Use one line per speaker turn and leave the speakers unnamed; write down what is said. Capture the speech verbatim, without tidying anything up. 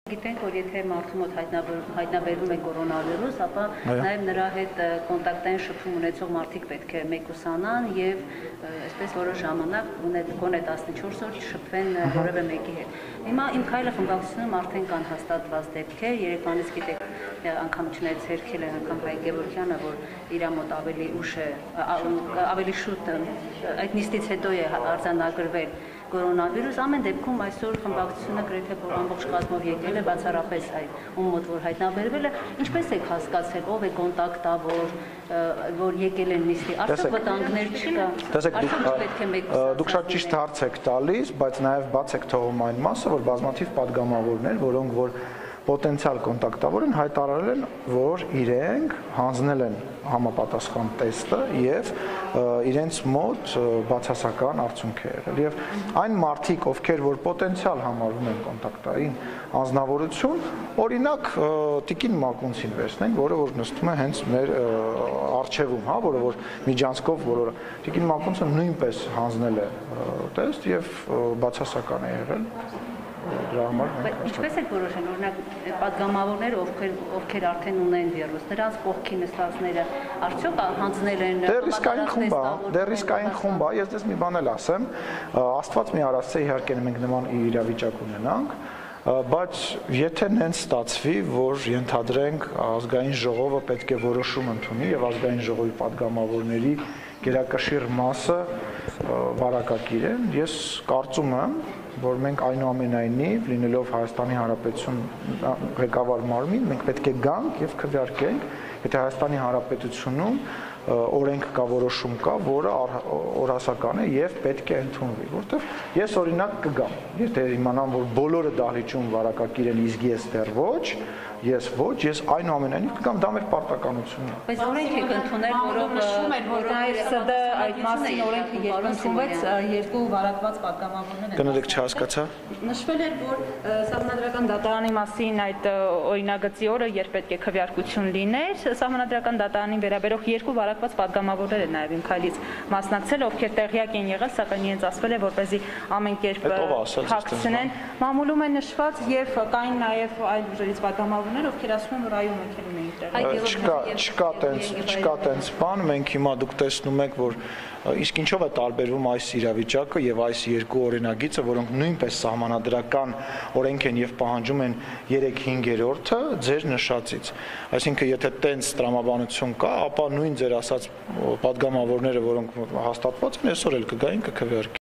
Գիտենք, որ եթե մարդու մոտ հայտնաբերվում է կորոնավիրուս, ապա նաև նրա հետ կոնտակտային շփում ունեցող մարդիկ պետք է մեկուսանան եւ այսպես որոշ ժամանակ գոնե տասնչորս օր շփվեն որևէ մեկի հետ։ Հիմա իմ քայլը խմբակցությունում արդեն կան հաստատված դեպքեր, երեկվանից գիտեք անգամ չնայեցերքել է անգամ Հայկ Գևորգյանը, որ իր մոտ ավելի ուշ է ավելի շուտ այդ նիստից հետո է արձանագրվել կորոնավիրուս, ամեն դեպքում այսօր խմբակցությունը գրեթե ամբողջ կազմով եկել է բացառապես ում մոտ որ հայտնաբերվել է, ինչպես եք հասկացել, ով է կոնտակտավոր, որ եկել են նիստի, արդյոք վտանգներ չկա, արդյոք պետք է մեկ
դուք շատ ճիշտ հարց եք տալիս, բայց նաև բաց եք թողում այն մասը, որ բազմաթիվ падգամավորներ, որոնք որ պոտենցիալ կոնտակտավոր են, հայտարարել են, որ իրենք հանձնել են համապատասխան տեստը եւ իրենց մոտ բացասական արդյունք է եղել եւ այն մարդիկ, ովքեր որ պոտենցիալ համարվում են կոնտակտային անձնավորություն, օրինակ Տիկին Մակունցին վերցնենք, որը որ նստում է հենց մեր արխիվում, հա, որը որ միջանցքով որը Տիկին Մակունցը նույնպես հանձնել է տեստ եւ բացասական է եղել։
Ինչպես եք որոշել, օրինակ падգամավորները, ովքեր արդեն ունեն վիրուս, նրանց կողքի նստածները արդյոք հանձնել են
դեռ իսկային խումբ է, դեռ իսկային խումբ է, ես դες մի բան էլ ասեմ, Աստված մի արածե իհարկե մենք նման իրավիճակ ունենանք, բայց եթե նենց ստացվի, որ ենթադրենք ազգային ժողովը պետք է որոշում ընդունի եւ ազգային ժողովի падգամավորների գերակշիռ մասը վարակակիր են, ես կարծում եմ, որ մենք այնուամենայնիվ լինելով Հայաստանի Հանրապետություն ղեկավար մարմին, մենք պետք է գանք եւ քվեարկենք, եթե Հայաստանի Հանրապետությունում օրենք կա, որոշում կա, որը օրհասական է եւ պետք է ընդունվի, որտեղ ես օրինակ կգամ, եթե իմանամ, որ բոլորը դահլիճում վարակակիր են, իսկ ես դեռ ոչ, ես ոչ, ես այնուամենայնիվ կգամ, դա մեր պարտականությունն է։
Բայց օրենք եք ընդունել, որով
նշում են, որ ՍԴ այդ մասին օրենքը ընդունվեց երկու վարակված падգամավորներ են։
Կներեք չհասկացա։
Նշվել էր, որ Սահմանադրական դատարանի մասին այդ օրինագծի օրը, երբ պետք է քվեարկություն լիներ, Սահմանադրական դատարանին վերաբերող երկու վարակված падգամավորներ են նաև իմ քայլից մասնակցել, ովքեր տեղյակ են եղել, սակայն իրենց ասվել է, որպեսզի ամեն կերպ փակցնեն։ Մամուլում է նշված եւ կային նաև այլ ուժերից падգամավորներ, ովքեր ասում են, որ այո, մենք էլ ունենք տեղյակ։
Չկա, չկա տենց, չկա տենց բան, մենք հիմա դուք տեսնում եք, որ իսկ ինչով է տարբերվում այս իրավիճակը եւ այս երկու օրինագիծը, որոնք նույնպես սահմանադրական օրենք են եւ պահանջում են երեք հինգերորդը ձեր նշածից։ Այսինքն եթե տենց տրամաբանություն կա, ապա նույն ձեր ասած падգամավորները, որոնք հաստատված են, այսօր էլ կգային կքվեարկեն։